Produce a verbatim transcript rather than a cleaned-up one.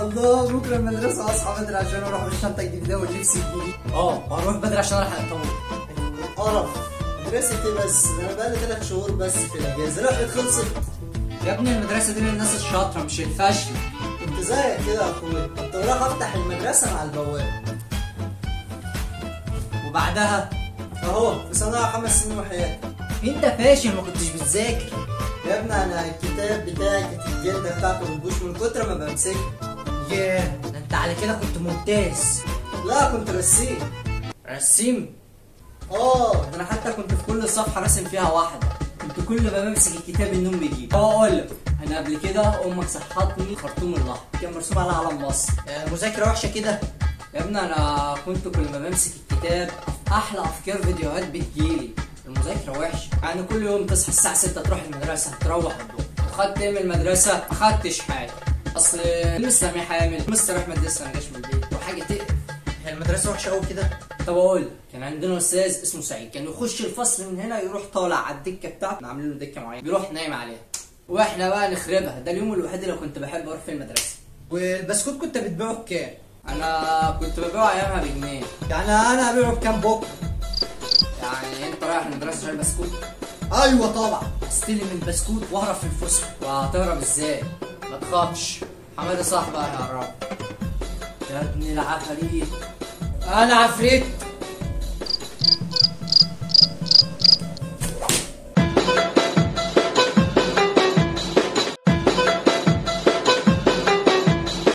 الله بكره المدرسه اصحى بدري عشان اروح بالشنطه الجديده واللبس الجديد. اه هروح بدري عشان الحق الطابور. قرف مدرسة ايه بس؟ ده انا بقالي ثلاث شهور بس في الاجازه، رحلة خلصت. يا ابني المدرسه دي للناس الشاطره مش الفاشله. كنت زيك كده يا اخويا، كنت بروح افتح المدرسه مع البواب. وبعدها اهو في ثانويه خمس سنين وحياتي. انت فاشل ما كنتش بتذاكر. يا ابني انا الكتاب بتاعي كانت الجلده بتاعته بتبوش من كتر ما بمسكها. ياه ده انت على كده كنت ممتاز. لا كنت رسيم. رسيم؟ اه ده انا حتى كنت في كل صفحه راسم فيها واحده. كنت كل ما بمسك الكتاب النوم بيجيب. اه اقول لك انا قبل كده امك صحتني خرطوم الاحمر كان مرسوم على علم مصر. مذاكره وحشه كده. يا ابني انا كنت كل ما بمسك الكتاب احلى افكار فيديوهات بتجيلي. المذاكره وحشه، يعني كل يوم تصحى الساعه ستة تروح المدرسه تروح الظهر. خدت ايه من المدرسه؟ ما خدتش حاجه. اصل لسه مي حامل مستر احمد لسه ما جاش من البيت وحاجه تقرف. هي المدرسه وحشه قوي كده؟ طب اقول كان عندنا استاذ اسمه سعيد، كان يخش الفصل من هنا يروح طالع على الدكه بتاعته، عاملين له دكه معينه بيروح نايم عليها واحنا بقى نخربها. ده اليوم الوحيد اللي كنت بحب اروح في المدرسه. والبسكوت كنت بتبيعه بكام؟ انا كنت ببيعه ايامها بجنيه. يعني انا هبيعه بكام بكره؟ يعني انت رايح المدرسه عشان بسكوت؟ ايوه طبعا. استلم البسكوت واهرب في الفسحه. وهتهرب ازاي؟ ما تخافش حماده صاحبي هيهرب. يا ابن العفاريت انا عفريت.